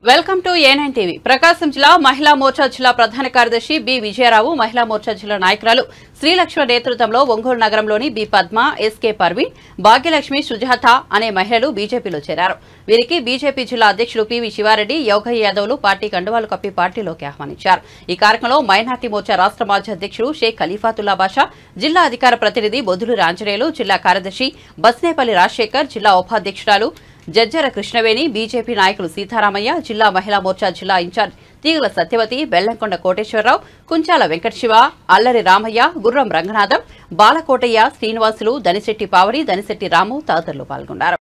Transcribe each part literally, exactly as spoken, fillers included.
Welcome to A nine TV. Prakasam జిల్లా మహిళా మోర్చా జిల్లా ప్రధాన కార్యదర్శి బి విజయరావు, మహిళా మోర్చా జిల్లా నాయకురాలు శ్రీలక్ష్మి నేతృత్వంలో ఒంగోలు నగరంలోని బి పద్మ, ఎస్కే పర్వీన్, భాగ్యలక్ష్మి, సుజాత అనే మహిళలు బీజేపీలో చేరారు. వీరికి బీజేపీ జిల్లా అధ్యక్షులు పివి శివారెడ్డి, యోగయ్య యాదవ్లు పార్టీ కండువాలు కప్పి పార్టీలోకి ఆహ్వానించారు. ఈ కార్యక్రమంలో మైనార్టీ మోర్చా రాష్ట్ర మాజీ అధ్యక్షుడు షేక్ ఖలీఫాతుల్లా బాషా, జిల్లా అధికార ప్రతినిధి బొద్దులూరి ఆంజనేయులు, జిల్లా కార్యదర్శి బస్నేపల్లి రాజశేఖర్, జిల్లా ఉపాధ్యక్షురాలు జజ్జర కృష్ణవేణి, బీజేపీ నాయకులు సీతారామయ్య, జిల్లా మహిళా మోర్చా జిల్లా ఇన్ఛార్జ్ తీగల సత్యవతి, బెల్లంకొండ కోటేశ్వరరావు, కుంచాల వెంకటశివ, అల్లరి రామయ్య, గుర్రం రంగనాథం, బాలకోటయ్య, శ్రీనివాసులు, దనిశెట్టి పావరి, దనిశెట్టి రాము తదితరులు పాల్గొన్నారు.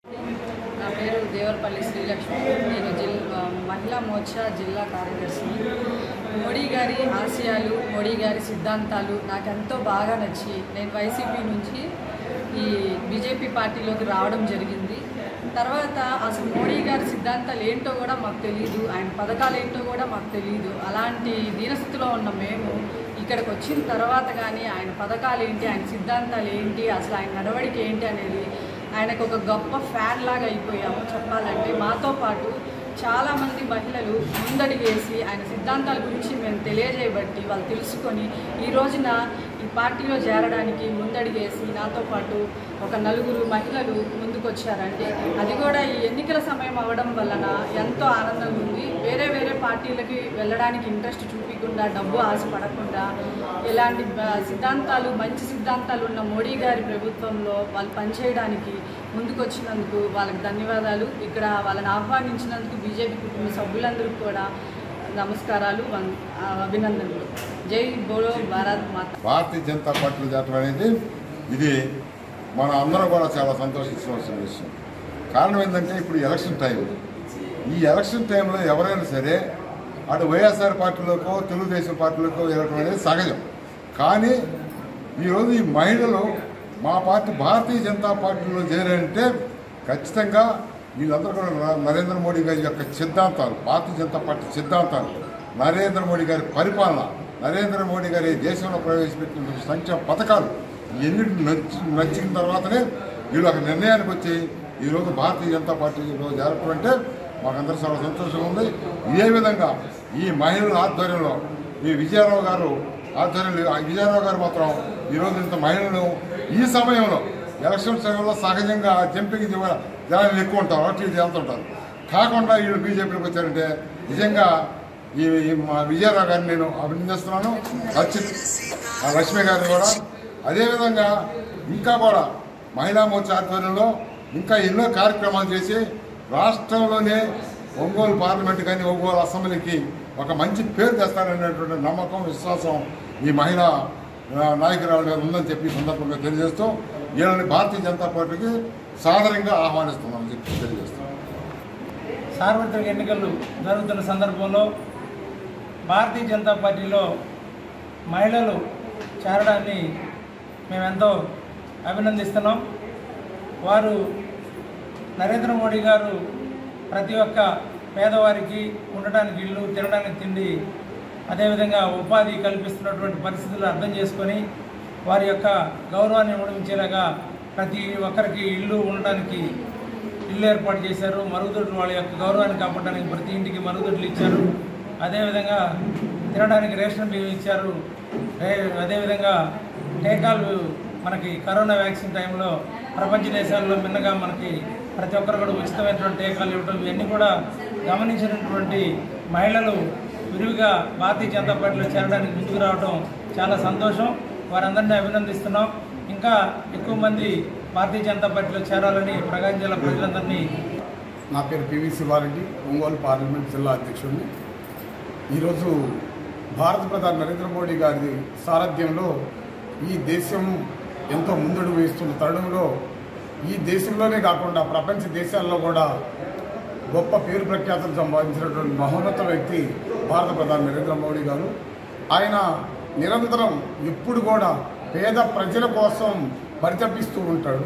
నా పేరు దేవరపల్లి శ్రీలక్ష్మి. నేను జిల్లా మహిళా మోర్చా జిల్లా కార్యదర్శిని. మోడీ గారి ఆశయాలు, మోడీ గారి సిద్ధాంతాలు నాకు ఎంతో బాగా నచ్చి నేను వైసీపీ నుంచి ఈ బీజేపీ పార్టీలోకి రావడం జరిగింది. తర్వాత అసలు మోడీ గారి సిద్ధాంతాలు ఏంటో కూడా మాకు తెలియదు, ఆయన పథకాలు ఏంటో కూడా మాకు తెలియదు. అలాంటి దీనస్థితిలో ఉన్న మేము ఇక్కడికి వచ్చిన తర్వాత కానీ ఆయన పథకాలు ఏంటి, ఆయన సిద్ధాంతాలు ఏంటి, అసలు ఆయన నడవడిక ఏంటి అనేది ఆయనకు ఒక గొప్ప ఫ్యాన్ లాగా అయిపోయాము. చెప్పాలంటే మాతో పాటు చాలామంది మహిళలు ముందడిగేసి ఆయన సిద్ధాంతాల గురించి మేము తెలియజేయబట్టి వాళ్ళు తెలుసుకొని ఈ రోజున ఈ పార్టీలో చేరడానికి ముందడిగేసి నాతో పాటు ఒక నలుగురు మహిళలు ముందుకొచ్చారండి. అది కూడా ఈ ఎన్నికల సమయం అవ్వడం వలన ఎంతో ఆనందంగా ఉంది. వేరే వేరే పార్టీలకి వెళ్ళడానికి ఇంట్రెస్ట్ చూపించకుండా, డబ్బు ఆశపడకుండా ఇలాంటి సిద్ధాంతాలు, మంచి సిద్ధాంతాలు ఉన్న మోడీ గారి ప్రభుత్వంలో వాళ్ళు పనిచేయడానికి ముందుకొచ్చినందుకు వాళ్ళకి ధన్యవాదాలు. ఇక్కడ వాళ్ళని ఆహ్వానించినందుకు బీజేపీ కుటుంబ సభ్యులందరికీ కూడా నమస్కారాలు, అభినందనలు. జై బోలో భారత్ మాత. భారతీయ జనతా పార్టీలో చేరడం అనేది ఇది మన అందరం కూడా చాలా సంతోషించవలసిన విషయం. కారణం ఏంటంటే ఇప్పుడు ఎలక్షన్ టైం. ఈ ఎలక్షన్ టైంలో ఎవరైనా సరే అటు వైఎస్ఆర్ పార్టీలోకో తెలుగుదేశం పార్టీలోకో వెళ్ళడం అనేది సహజం. కానీ ఈరోజు ఈ మహిళలు మా పార్టీ భారతీయ జనతా పార్టీలో చేరారంటే ఖచ్చితంగా వీళ్ళందరూ కూడా నరేంద్ర మోడీ గారి యొక్క సిద్ధాంతాలు, భారతీయ జనతా పార్టీ సిద్ధాంతాలు, నరేంద్ర మోడీ గారి పరిపాలన, నరేంద్ర మోడీ గారి దేశంలో ప్రవేశపెట్టిన సంక్షేమ పథకాలు ఇవన్నిటిని నచ్చి నచ్చిన తర్వాతనే వీళ్ళు ఒక నిర్ణయానికి వచ్చి ఈరోజు భారతీయ జనతా పార్టీలో చేరటం అంటే మాకందరూ చాలా సంతోషంగా ఉంది. ఇదే విధంగా ఈ మహిళల ఆధ్వర్యంలో ఈ విజయరావు గారు ఆధ్వర్యంలో విజయరావు గారు మాత్రం ఈరోజు ఇంత మహిళలను ఈ సమయంలో ఎలక్షన్ సమయంలో సహజంగా జంపింగ్ జనాలు ఎక్కువ ఉంటారు, అటు ఇటు వెళ్తుంటారు. కాకుండా వీళ్ళు బీజేపీలోకి వచ్చారంటే నిజంగా ఈ మా విజయరావు గారిని నేను అభినందిస్తున్నాను. ఆ లక్ష్మి గారిని కూడా అదేవిధంగా ఇంకా కూడా మహిళా మోర్చా ఆధ్వర్యంలో ఇంకా ఎన్నో కార్యక్రమాలు చేసి రాష్ట్రంలోనే ఒంగోలు పార్లమెంట్ కానీ ఒంగోలు అసెంబ్లీకి ఒక మంచి పేరు తెస్తారనేటువంటి నమ్మకం, విశ్వాసం ఈ మహిళా నాయకురాల మీద ఉందని చెప్పి సందర్భంగా తెలియజేస్తూ వీళ్ళని భారతీయ జనతా పార్టీకి సాదరంగా ఆహ్వానిస్తున్నామని చెప్పి తెలియజేస్తున్నాం. సార్వత్రిక ఎన్నికలు జరుగుతున్న సందర్భంలో భారతీయ జనతా పార్టీలో మహిళలు చేరడాన్ని మేమెంతో అభినందిస్తున్నాం. వారు నరేంద్ర మోడీ గారు ప్రతి ఒక్క పేదవారికి ఉండడానికి ఇల్లు, తినడానికి తిండి, అదేవిధంగా ఉపాధి కల్పిస్తున్నటువంటి పరిస్థితులు అర్థం చేసుకొని వారి యొక్క గౌరవాన్ని ఉడిపించేలాగా ప్రతి ఒక్కరికి ఇల్లు ఉండడానికి ఇల్లు ఏర్పాటు చేశారు. మరుగుదొడ్లు వాళ్ళ యొక్క గౌరవాన్ని కాపాడడానికి ప్రతి ఇంటికి మరుగుదొడ్లు ఇచ్చారు. అదేవిధంగా తినడానికి రేషన్ బియ్యం ఇచ్చారు. అదేవిధంగా టీకాలు మనకి కరోనా వ్యాక్సిన్ టైంలో ప్రపంచ దేశాల్లో మిన్నగా మనకి ప్రతి ఒక్కరు కూడా ఉచితమైనటువంటి టీకాలు ఇవ్వడం, ఇవన్నీ కూడా గమనించినటువంటి మహిళలు విరివిగా భారతీయ జనతా పార్టీలో చేరడానికి ముందుకు రావడం చాలా సంతోషం. వారందరినీ అభినందిస్తున్నాం. ఇంకా ఎక్కువ మంది భారతీయ జనతా పార్టీలో చేరాలని ప్రకాశం జిల్లా ప్రజలందరినీ. నా పేరు పివి శివారెడ్డి, ఒంగోలు పార్లమెంట్ జిల్లా అధ్యక్షుడిని. ఈరోజు భారత ప్రధాని నరేంద్ర మోడీ గారి సారథ్యంలో ఈ దేశం ఎంతో ముందడుగు వేస్తున్న తరుణంలో ఈ దేశంలోనే కాకుండా ప్రపంచ దేశాల్లో కూడా గొప్ప పేరు ప్రఖ్యాతలు సంపాదించినటువంటి మహోన్నత వ్యక్తి భారత ప్రధాని నరేంద్ర మోడీ గారు. ఆయన నిరంతరం ఎప్పుడు కూడా పేద ప్రజల కోసం పరితపిస్తూ ఉంటాడు.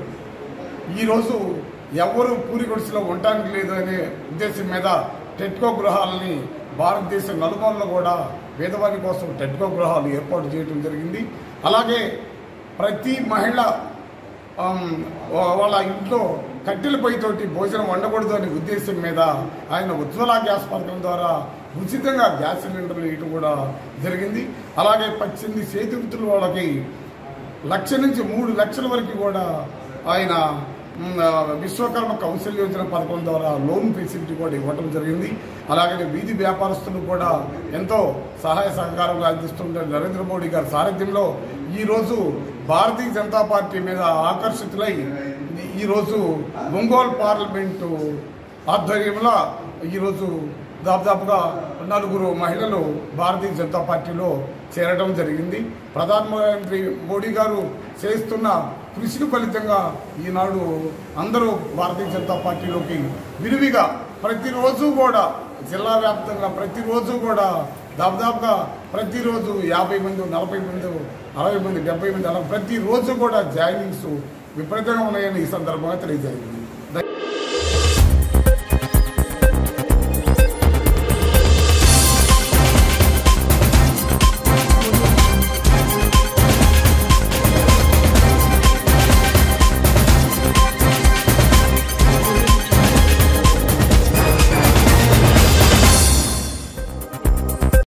ఈరోజు ఎవరు పూరి గుడిసెలో ఉండడానికి లేదు అనే ఉద్దేశం మీద టెట్కో గృహాలని భారతదేశం నలుమూలలో కూడా పేదవారి కోసం టెట్కో గృహాలు ఏర్పాటు చేయడం జరిగింది. అలాగే ప్రతి మహిళ వాళ్ళ ఇంట్లో కట్టెల పొయ్యితోటి భోజనం వండకూడదు అనే ఉద్దేశం మీద ఆయన ఉజ్వల గ్యాస్ పథకం ద్వారా ఉచితంగా గ్యాస్ సిలిండర్లు ఇవ్వడం కూడా జరిగింది. అలాగే పద్దెనిమిది చేతి వృత్తుల వాళ్ళకి లక్ష నుంచి మూడు లక్షల వరకు కూడా ఆయన విశ్వకర్మ కౌశల్ యోజన పథకం ద్వారా లోన్ ఫెసిలిటీ కూడా ఇవ్వడం జరిగింది. అలాగే వీధి వ్యాపారస్తులకు కూడా ఎంతో సహాయ సహకారాలు అందిస్తుంటే నరేంద్ర మోడీ గారి సారథ్యంలో ఈరోజు భారతీయ జనతా పార్టీ మీద ఆకర్షితులై ఈరోజు ఒంగోలు పార్లమెంటు ఆధ్వర్యంలో ఈరోజు దాదాపుగా నలుగురు మహిళలు భారతీయ జనతా పార్టీలో చేరడం జరిగింది. ప్రధానమంత్రి మోడీ గారు చేస్తున్న కృషికి ఫలితంగా ఈనాడు అందరూ భారతీయ జనతా పార్టీలోకి విరివిగా ప్రతిరోజు కూడా జిల్లా వ్యాప్తంగా ప్రతిరోజు కూడా దాదాపుగా ప్రతిరోజు యాభై మంది నలభై మంది అరవై మంది డెబ్బై మంది అలా ప్రతిరోజు కూడా జాయినింగ్స్ విపరీతంగా ఉన్నాయని ఈ సందర్భంగా తెలియజేయండి.